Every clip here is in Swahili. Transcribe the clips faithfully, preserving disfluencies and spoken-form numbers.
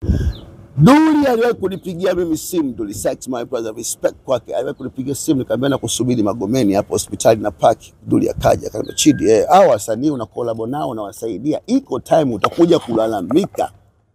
Duli aliwahi kunipigia mimi simu, Duli Sykes, my brother, respect kwake. Aliwahi kunipigia simu nikamwambia na kusubiri Magomeni hapo hospitali na paki. Duli akaja akaniambia, Chidi, eh, hao wasanii una collab nao na wasaidia. Iko time utakuja kulalamika.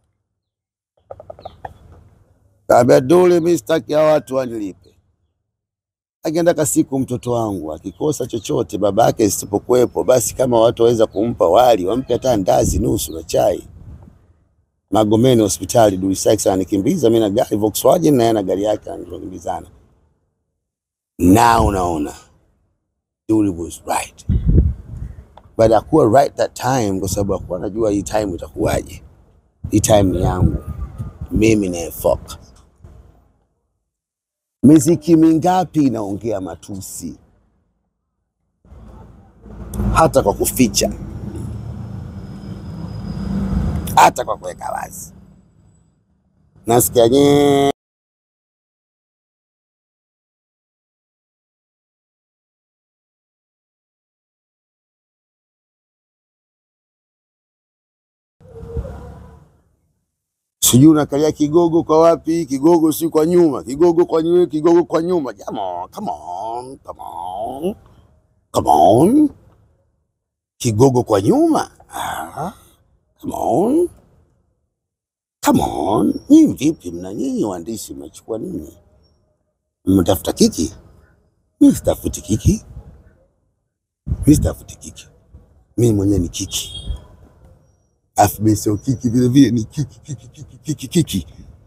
Kaambia Duli, mimi sitaki hao watu wanilipe. Akienda kasiku mtoto wangu akikosa chochote babake isipokuepo, basi kama watu waweza kumpa wali, wampe hata ndazi nusu na chai. Magomeni hospitali, Duli Sykes anikimbiza mimi na gari Volkswagen na yeye na gari yake anakimbizana. Now unaona Duli was right. But hakuwa right that time kwa sababu hakuwa anajua hii time itakuwaje. Hii time ni yangu. Mimi na fuck. Muziki mingapi inaongea matusi? Hata kwa kuficha. Hata kwa kuweka wazi. Nasikia nye sijui unakalia kigogo kwa wapi, kigogo si kwa nyuma, kigogo kwa nyuma, kigogo kwa nyuma. Come on, come on, come on, come on. Kigogo kwa nyuma. Ah, come on. Come on. Nyinyi vipi mna nyinyi waandishi mmechukua nini? Mtafuta kiki? Mimi sitafuti kiki. Mimi sitafuti kiki. Mimi mwenyewe ni kiki. Afbesho kiki vile vile ni kiki kiki kiki kiki kiki.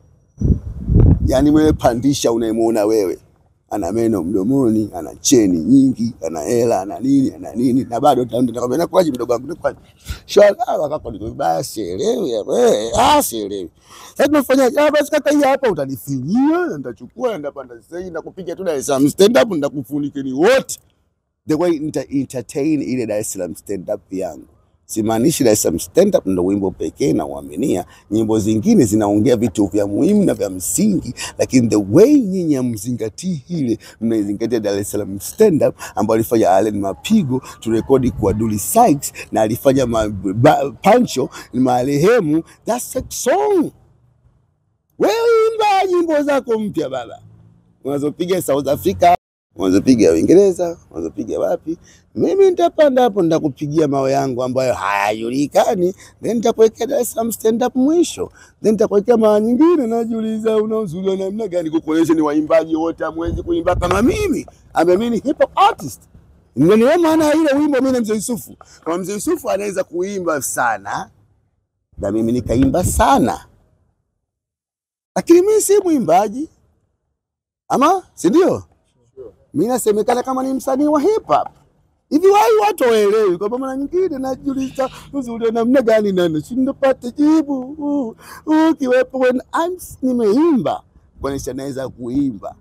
Yaani wewe pandisha unayemuona wewe. Ana meno mdomoni, ana cheni nyingi, ana hela, ana nini, ana nini, na bado utaenda nakwambia nakwaje mdogo wangu nakwaje. Shwala kaka niko basi elewi wewe, ah sielewi. Sasa tunafanya ah basi kaka hii hapa utanifinyia na nitachukua na panda sasa na kupiga tu Dar es Salaam stand up na kufunikeni wote. The way inter entertain ile Dar es Salaam stand up yangu. Simaanishi Dar es Salaam stand up ndio wimbo pekee na uaminia, nyimbo zingine zinaongea vitu vya muhimu na vya msingi, lakini the way nyinyi mzingatii ile mnaizingatia Dar es Salaam stand up ambayo alifanya Allen Mapigo, turekodi kwa Duli Sykes na alifanya Pancho ni marehemu. That's a song. Wewe imba nyimbo zako mpya baba. Unazopiga South Africa, unazopiga Uingereza, unazopiga wapi? Mimi nitapanda hapo nitakupigia mawe yangu ambayo hayajulikani, then nitakuwekea Dar es Salaam stand up mwisho. Then nitakuwekea maana nyingine najiuliza unauzuri namna gani kukuonyesha ni waimbaji wote hamwezi kuimba kama mimi. Ame mimi hip hop artist. Ndio maana ile wimbo mimi na Mzee Yusufu. Kama Mzee Yusufu anaweza kuimba sana, na mimi nikaimba sana. Lakini mimi si mwimbaji. Ama si ndio? Mimi nasemekana kama ni msanii wa hip hop. Hivi wai watu waelewi kwa maana nyingine najiuliza uzuri namna gani nani sindopata jibu. Ukiwepo when I'm nimeimba kwanisha naweza kuimba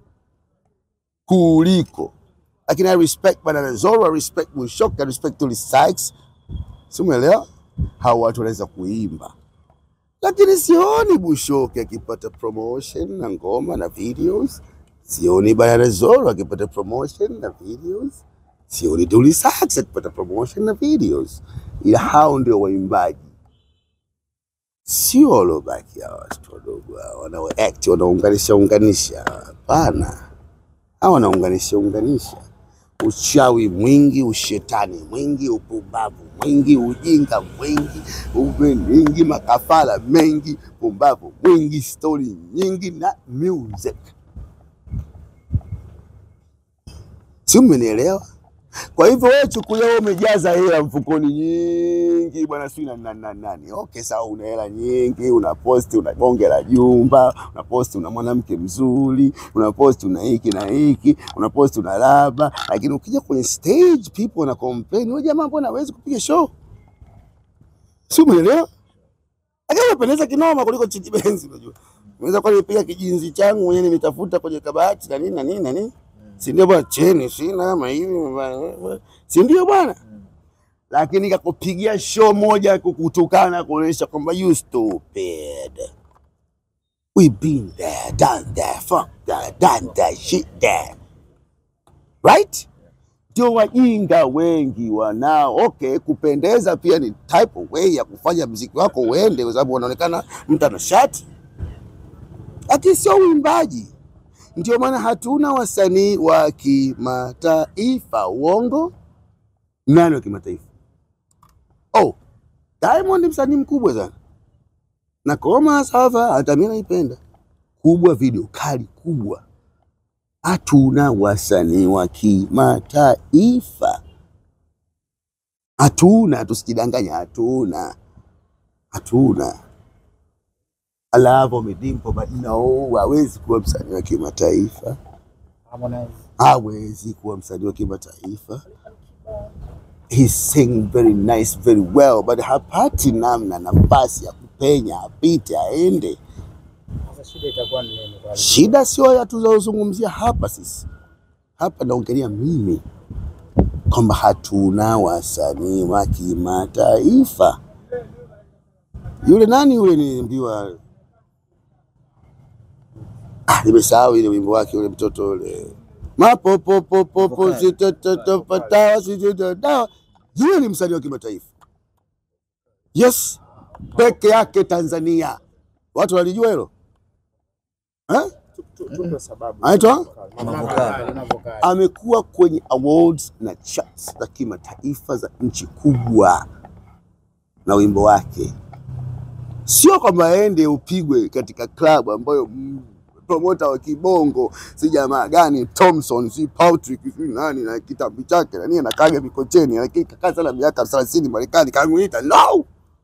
kuliko. Lakini I respect Banana Zoro, I respect Bushoke, I respect Duli Sykes. Simuelewa hao watu wanaweza kuimba. Lakini sioni Bushoke akipata promotion na ngoma na videos. Sioni Banana Zoro akipata promotion na videos. Sioni Duli Sykes akipata promotion na videos. Ila hao ndio waimbaji. Sio walobaki hao watu wadogo wanao act wanaunganisha unganisha. Hapana. Hao wanaunganisha unganisha. Uchawi mwingi, ushetani mwingi, upumbavu mwingi, ujinga mwingi, ubengi, makafala mengi, pumbavu mwingi, story nyingi na music. Si umenielewa? Kwa hivyo wewe chukulia wewe umejaza hela mfukoni nyingi bwana sio na nani nani. Okay sawa una hela nyingi, una post una bonge la jumba, una post una mwanamke mzuri, una post una hiki na hiki, una post una laba, lakini ukija kwenye stage people wana complain, wewe jamaa mbona hawezi kupiga show? Si umeelewa? Lakini unapendeza kinoma kuliko Chidi Benz unajua. Unaweza kwa nipiga kijinzi changu mwenyewe nimetafuta kwenye kabati na nini na nini na nini. Si ndio bwana cheni sina ama hivi si ndio bwana mm. Lakini nikakupigia show moja kukutukana kuonesha kwamba you stupid. We been there, done that, fuck that, done that shit there. Right? Ndio wajinga wengi wanao. Okay, kupendeza pia ni type of way ya kufanya muziki wako uende kwa sababu unaonekana mtu ana shati. lakini sio uimbaji. Ndio maana hatuna wasanii wa kimataifa. Uongo? Nani wa kimataifa? Oh, Diamond msanii mkubwa sana. Na Komasava hata mimi naipenda. Kubwa, video kali kubwa. Hatuna wasanii wa kimataifa. Hatuna, tusijidanganya, hatuna. Hatuna. Alafu Midimpo, but no, hawezi kuwa msanii wa kimataifa. Harmonize hawezi kuwa msanii wa kimataifa. He sing very nice, very well, but hapati namna nafasi ya kupenya, apite, aende. Sasa shida itakuwa ni nini? Shida sio ya tuzozungumzia hapa sisi. Hapa naongelea mimi kwamba hatuna wasanii wa kimataifa. Yule nani yule nilimbiwa? Ah, nimesahau ile wimbo wake yule mtoto yule. Mapopo popo popo zitoto patawa zitoto. Yule ni msanii wa kimataifa. Yes. Peke yake Tanzania. Watu walijua hilo? Eh? Tupe sababu. Anaitwa? Amekuwa kwenye awards na charts za kimataifa za nchi kubwa na wimbo wake. Sio kwamba aende upigwe katika club ambayo mm, promoter wa kibongo si jamaa gani Thompson si Patrick si nani na kitabu chake na nini anakaga mikocheni lakini kaka sana miaka thelathini Marekani kamuita no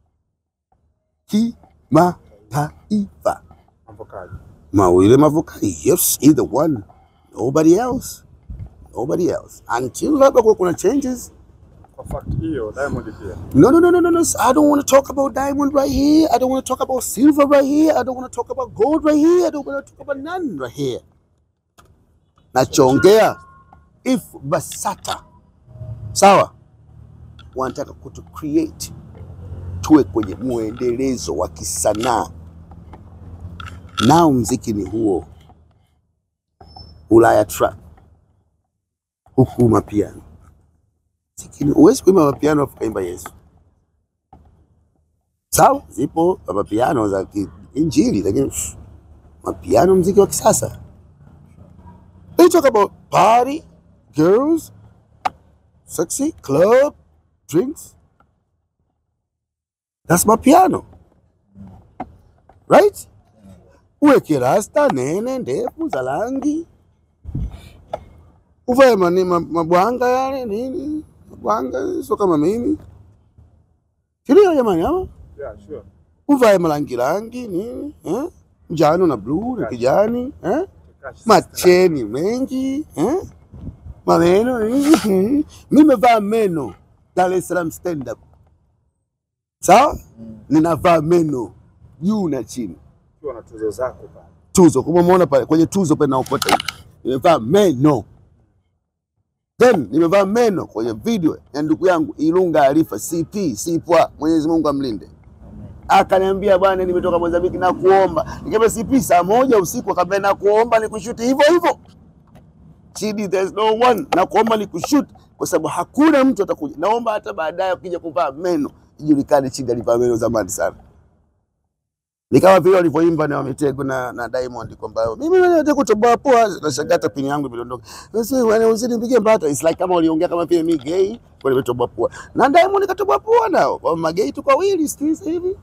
kimataifa. Avocado. Mawile mavokali, yes, either one, nobody else, nobody else until labda kuna changes. Kwa fact hiyo Diamond pia. No, no, no, no, no, no. I don't want to talk about Diamond right here. I don't want to talk about silver right here. I don't want to talk about gold right here. I don't want to talk about none right here. Nachongea if BASATA sawa wanataka kutu create tuwe kwenye muendelezo wa kisanaa. Nao mziki ni huo. Ulaya trap. Huku mapiano. Sikini uwezi kuimba mapiano afu kaimba Yesu. Sawa, zipo mapiano za injili lakini mapiano mziki wa kisasa. They talk about party, girls, sexy, club, drinks. That's mapiano. Right? Uweke rasta nene ndefu za rangi. Uvae mani mabwanga yale nini? Mabwanga sio kama mimi. Kile jamani hapo? Yeah, sure. Uvae marangi rangi nini? Eh? Njano na blue na kijani, eh? Macheni mengi, eh? Maneno mimi nimevaa meno Dar es Salaam stand up. Sawa? Ninavaa meno juu na chini. Ukiwa na tuzo zako pale. Tuzo, kama umeona pale kwenye tuzo pale naopota hivi. Nimevaa meno. Then nimevaa meno kwenye video ya ndugu yangu Ilunga Arifa C P Sipwa, Mwenyezi Mungu amlinde. Akaniambia bwana nimetoka Mozambique na kuomba. Nikamwambia C P saa moja usiku akamwambia na kuomba nikushoot hivyo hivyo. Chidi there's no one na kuomba nikushoot kwa sababu hakuna mtu atakuja. Naomba hata baadaye ukija kuvaa meno ijulikane Chidi alivaa meno zamani sana. Ni kama vile walivyoimba na Wamitego na na Diamond kwamba mimi nataka kutoboa poa na shagata pini yangu imedondoka. Sasa wana usinipigie mbata. It's like kama waliongea kama vile mimi gay kwa nimetoboa poa. Na Diamond katoboa poa nao. Kwa magay tu kwa wili sisi hivi.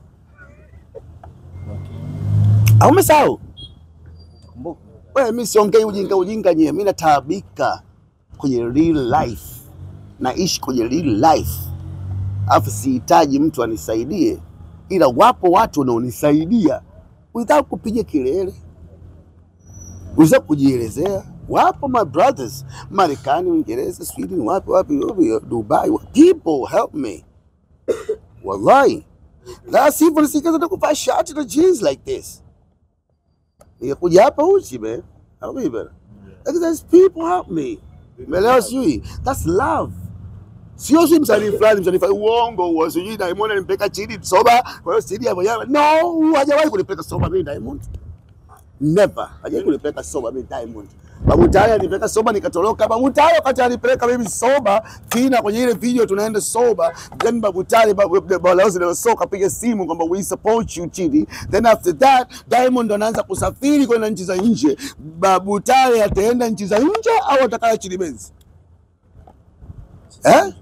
Au umesahau? Kumbuka. Wewe mimi siongei ujinga ujinga nyewe. Mimi nataabika kwenye real life. Naishi kwenye real life. Afu sihitaji mtu anisaidie. Ila wapo watu wanaonisaidia without kupiga kelele. Uweza kujielezea. Wapo my brothers, Marekani, Uingereza, Sweden, wapi wapi, Dubai. People help me. Wallahi. Last hivyo nisikaza na kuvaa shati na jeans like this. Nikakuja hapa uchi man. Help me better. Like there's people help me. Melewa sijui. That's love. Sio si msanii fulani msanii fulani uongo huo sijui Diamond alimpeka Chidi soba kwa hiyo Chidi hapo jana no hajawahi kunipeka soba mimi Diamond never hajawahi kunipeka soba mimi Diamond Babu Tale alipeleka soba nikatoroka. Babu Tale wakati alipeleka mimi soba Tina kwenye ile video tunaenda soba, then Babu Tale balozi la soka piga simu kwamba we support you Chidi. Then after that Diamond anaanza kusafiri kwenda nchi za nje. Babu Tale ataenda nchi za nje au atakaa Chidi Benz? Eh?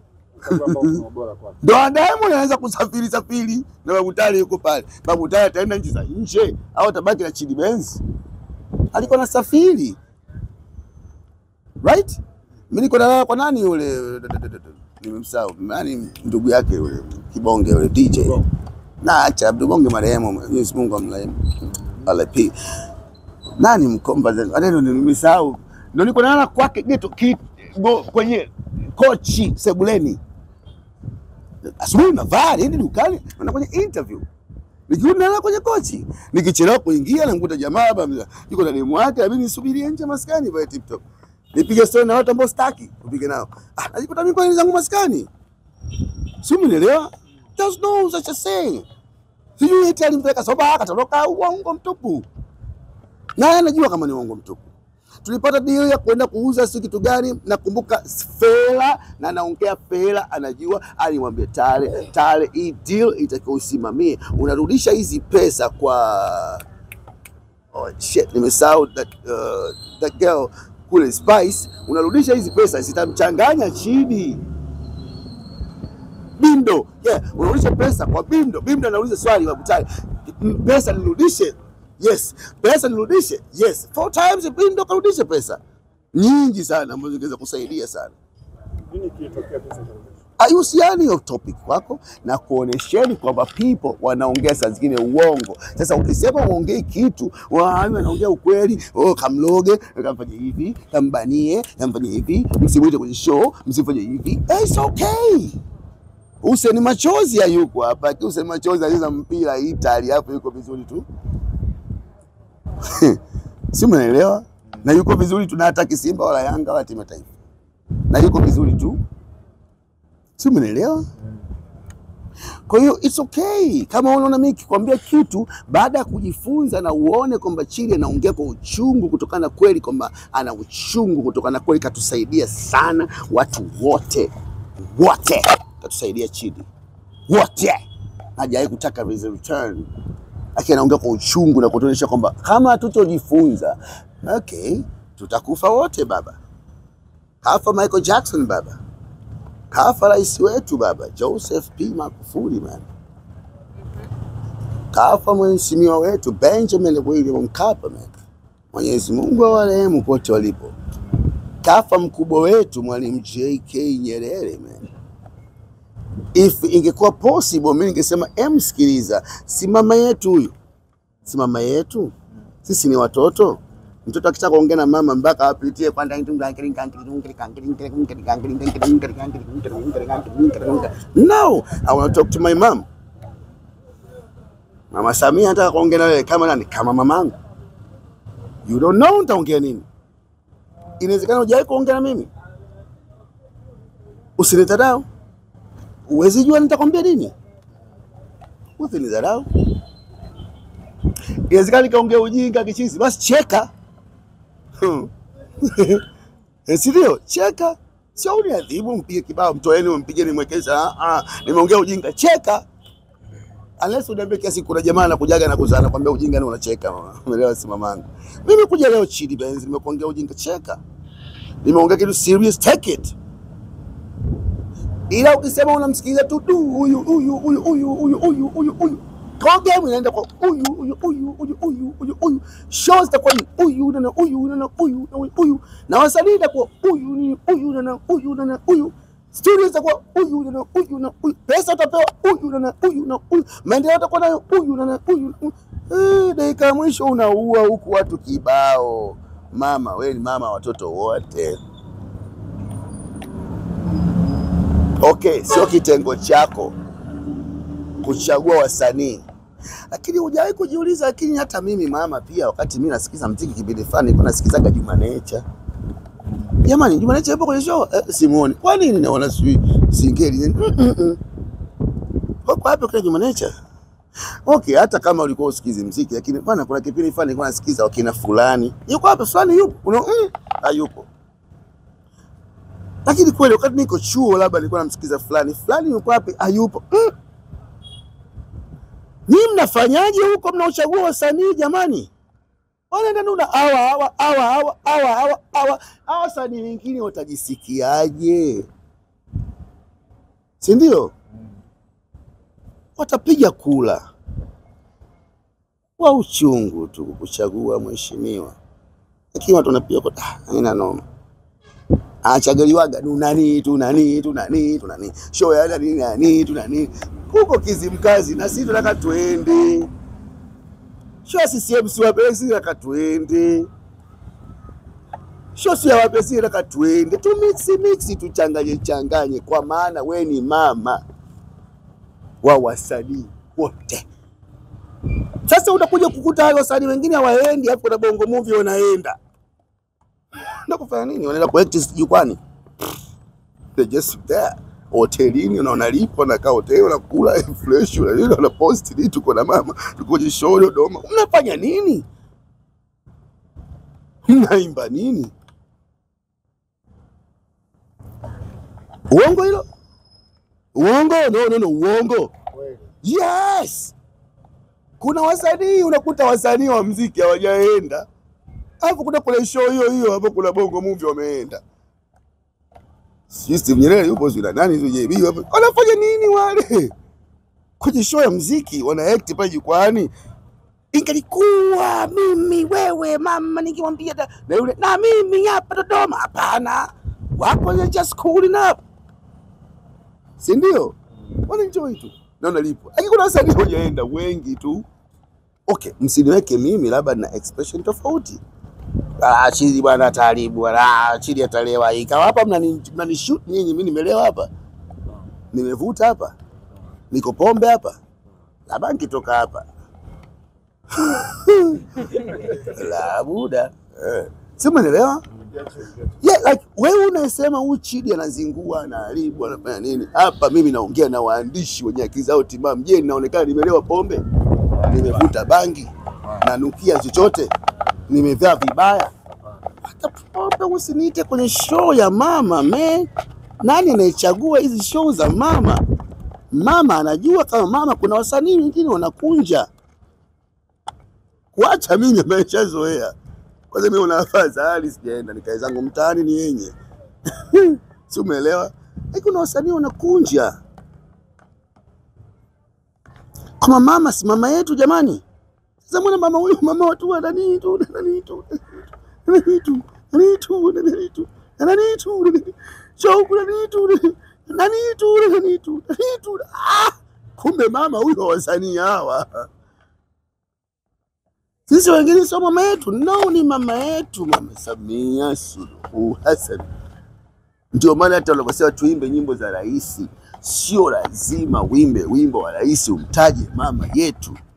Ndio Diamond anaanza kusafiri safiri na Babu Tale yuko pale. Babu Tale ataenda nchi za nje au atabaki na Chidi Benz? Alikuwa na safiri. Right? Mimi niko na kwa nani yule nimemsahau. Nani ndugu yake yule Kibonge yule D J. Na acha Abdul Bonge marehemu. Mwenyezi Mungu amlaye. R I P. Nani mkomba zenu? Aneno nimesahau. Ndio niko naona kwake geto kwenye kochi sebuleni. Asubuhi navaa ndio dukani na kwenye interview. Nikiona kwenye kochi, nikichelewa kuingia na nguta jamaa hapa yuko na demu wake, mimi nisubirie nje maskani pale TikTok. Nipige story na watu ambao sitaki upige nao. Ah, najikuta mimi kwa zangu maskani. Si umeelewa? There's no such a thing. Sijui eti alimpeleka soba akatoroka uongo mtupu. Na anajua kama ni uongo mtupu. Tulipata deal ya kwenda kuuza si kitu gani, nakumbuka Fela na naongea Fela anajua, alimwambia Tale, Tale hii deal itakiwa usimamie. Unarudisha hizi pesa kwa oh shit nimesahau that uh, that girl kule Spice, unarudisha hizi pesa zitamchanganya Chidi. Bindo, yeah, unarudisha pesa kwa Bindo. Bindo anauliza swali Babu Tale, pesa nirudishe? Yes. Pesa nirudishe? Yes. Four times Bindo karudisha pesa nyingi sana ambazo zingeweza kusaidia sana. Nini kilitokea pesa karudisha? Ayusiani of topic wako na kuonesheni kwamba people wanaongea saa zingine uongo. Sasa ukisema uongee kitu, wao wanaongea ukweli, oh kamloge, kamfanye hivi, kambanie, kamfanye hivi, msimuite kwenye show, msifanye hivi. It's okay. Useni Machozi hayuko hapa. Useni Machozi anacheza mpira Italy hapo yuko vizuri tu. Si umeelewa? Na yuko vizuri tu, na hata Simba wala Yanga wala Kimataifa. Na yuko vizuri tu. Si umeelewa? Kwa hiyo it's okay. Kama unaona mimi kikwambia kitu baada ya kujifunza na uone kwamba Chidi anaongea kwa uchungu kutokana kweli kwamba ana uchungu kutokana kweli, katusaidia sana watu wote. Wote katusaidia Chidi. Wote. Hajawahi kutaka return. Aki anaongea kwa uchungu na kutuonyesha kwamba kama hatutojifunza, okay, tutakufa wote baba. Kafa Michael Jackson baba. Kafa rais wetu baba, Joseph P. Magufuli man. Kafa mheshimiwa wetu Benjamin William Mkapa man. Mwenyezi Mungu awarehemu pote walipo. Kafa mkubwa wetu Mwalimu J K Nyerere man. If ingekuwa possible mimi ningesema em sikiliza, si mama yetu huyu. Si mama yetu. Sisi ni watoto. Mtoto akitaka kuongea na mama mpaka apitie kwanda no, I want to talk to my mom. Mama Samia anataka kuongea na wewe kama nani? Kama mamangu. You don't know nitaongea nini. Inawezekana hujawahi kuongea na mimi. Usinitadao. Uwezi jua nitakwambia nini? Usinitadao. Inawezekana nikaongea ujinga kichizi, basi cheka. Ndio, cheka. Sio uniadhibu mpige kibao mtoeni mpigeni mwekeza. Ah ah, nimeongea ujinga, cheka. Unless unaambia kiasi kuna jamaa anakujaga na kuzana kwambia ujinga na unacheka. Umeelewa si mamangu. Mimi kuja leo Chidi Benz nimekuongea ujinga, cheka. Nimeongea kitu serious, take it. Ila ukisema unamsikiliza tu tu huyu huyu huyu huyu huyu huyu huyu huyu. Kwa game inaenda kwa huyu huyu huyu huyu huyu huyu huyu. Shows kwa huyu na huyu na huyu na huyu. Na wasanii kwa huyu ni huyu na huyu na huyu. Studios kwa huyu na huyu na huyu. Pesa utapewa huyu na huyu na huyu. Maendeleo utakuwa nayo huyu na huyu. Eh, dakika mwisho unaua huku watu kibao. Mama, wewe ni mama watoto wote. Okay, sio kitengo chako kuchagua wasanii. Lakini hujawahi kujiuliza, lakini hata mimi mama pia wakati mimi nasikiza muziki kipindi fulani nilikuwa nasikizaga Juma Nature. Jamani, Juma Nature yupo kwenye show? Eh, simuoni. Kwa nini naona sijui singeli? Mm -mm. Kwa wapi kwa Juma Nature? Okay, hata kama ulikuwa usikizi muziki, lakini bwana kuna kipindi fulani nilikuwa nasikiza wakina fulani. Yuko hapa fulani yupo. Una mm, hayupo. Lakini kweli wakati niko chuo labda nilikuwa namsikiza fulani, fulani yuko wapi? Hayupo. Mm. Nyinyi mnafanyaje huko mnaochagua wasanii jamani? Wanaenda nuna hawa hawa hawa hawa hawa hawa hawa hawa wasanii wengine watajisikiaje? Si ndio? Watapiga kula wa uchungu tu kuchagua mheshimiwa, lakini watu wanapiga kwa ah, haina noma. Achagaliwaga tu nani tu nani tu nani tu nani show ya nani nani tu nani huko Kizimkazi, na sisi tunataka tuende show C C M si wape, sisi tunataka tuende show si wape, sisi tunataka tuende tu mix mix tuchanganye changanye, kwa maana we ni mama wa wasanii wote. Sasa utakuja kukuta hao wasanii wengine hawaendi, hapo na bongo movie wanaenda. Ndio kufanya nini? Wanaenda kuact jukwani. They just there. Hotelini unaona lipo na kaa hotel unakula fresh unalala na post ni tuko na mama tuko jishow Dodoma. Unafanya nini? Mnaimba nini? Uongo hilo? Uongo? No no no, uongo. Yes. Kuna wasanii unakuta wasanii wa muziki hawajaenda. Hapo kuna kule show hiyo hiyo hapo kuna bongo movie wameenda. System Nyerere yupo zina nani hizo J B hapo. Wanafanya nini wale? Kwenye show ya muziki wana act pale jukwani. Ingelikuwa mimi wewe mama ningemwambia na yule na mimi hapa Dodoma, hapana. Wapo just cooling up. Si ndio? Wana enjoy tu. Naona lipo. Lakini kuna wasanii hawajaenda wengi tu. Okay, msiniweke mimi labda na expression tofauti. Ah, chili bwana taribu, ah, chili atalewa. Ikawa hapa mnani mnani shoot nyinyi, mimi nimelewa hapa. Nimevuta hapa. Niko pombe hapa. Labda nikitoka hapa. La buda. Eh. Si umeelewa? Yeah, like wewe unasema huyu chili anazingua na haribu anafanya nini? Hapa mimi naongea na waandishi wenye akili zao timamu. Je, ninaonekana nimelewa pombe? Nimevuta bangi? Nanukia chochote? Nimevaa vibaya? Hata pombe usiniite kwenye show ya mama, man. Nani anayechagua hizi show za mama? Mama anajua kama mama kuna wasanii wengine wanakunja. Kuacha mimi nimeshazoea. Kwanza mimi unafaza hali sijaenda nikae zangu mtaani ni yenye. Si umeelewa? Hiki kuna wasanii wanakunja. Kama mama si mama yetu jamani. Sasa mbona mama huyu mama watu wa nani tu nani tu. Nani tu nani tu nani tu nani tu. Show kuna nani tu nani tu nani tu nani tu. Ah! Kumbe mama huyu wasanii hawa. Sisi wengine sio mama yetu, no ni mama yetu, Mama Samia Suluhu Hassan. Ndio maana hata wanaposema tuimbe nyimbo za rais, sio lazima wimbe wimbo wa rais umtaje mama yetu.